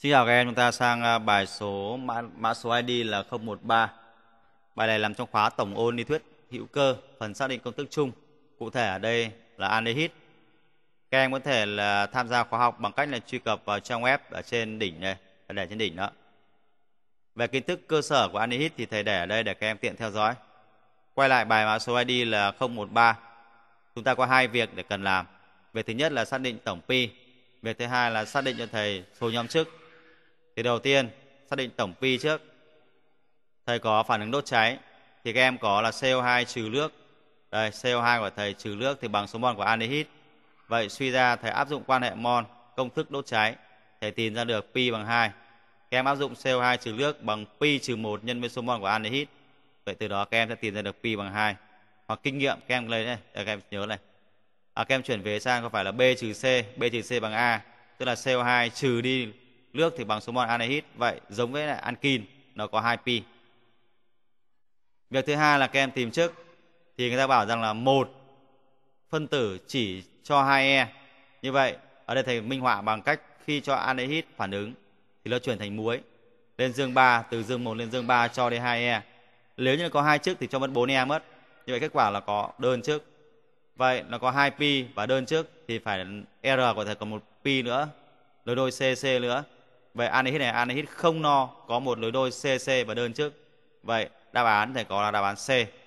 Xin chào các em, chúng ta sang bài số mã số ID là 013. Bài này nằm trong khóa tổng ôn lý thuyết hữu cơ, phần xác định công thức chung. Cụ thể ở đây là aldehyde. Các em có thể là tham gia khóa học bằng cách là truy cập vào trang web ở trên đỉnh này, để trên đỉnh đó. Về kiến thức cơ sở của aldehyde thì thầy để ở đây để các em tiện theo dõi. Quay lại bài mã số ID là 013. Chúng ta có hai việc để cần làm. Việc thứ nhất là xác định tổng pi. Việc thứ hai là xác định cho thầy số nhóm chức. Thì đầu tiên xác định tổng pi trước. Thầy có phản ứng đốt cháy thì các em có là CO2 trừ nước. Đây, CO2 của thầy trừ nước thì bằng số mol của aldehyde. Vậy suy ra thầy áp dụng quan hệ mol, công thức đốt cháy, thầy tìm ra được pi bằng 2. Các em áp dụng CO2 trừ nước bằng pi trừ 1 nhân với số mol của aldehyde. Vậy từ đó các em sẽ tìm ra được pi bằng 2. Hoặc kinh nghiệm các em lấy đây, các em nhớ này. Các em chuyển về sang có phải là B trừ C bằng A, tức là CO2 trừ đi nước thì bằng số mol aldehyde. Vậy giống với lại alkin, nó có 2 pi. Việc thứ hai là các em tìm chức. Thì người ta bảo rằng là một phân tử chỉ cho 2E. Như vậy ở đây thầy minh họa bằng cách khi cho aldehyde phản ứng thì nó chuyển thành muối. Lên dương 3, từ dương 1 lên dương 3 cho đi 2E. Nếu như có 2 chức thì cho mất 4E mất. Như vậy kết quả là có đơn chức. Vậy nó có 2 pi và đơn chức thì phải R của thầy có một pi nữa, lối đôi CC nữa. Vậy aldehyde không no, có một lối đôi CC và đơn chức. Vậy đáp án thầy có là đáp án C.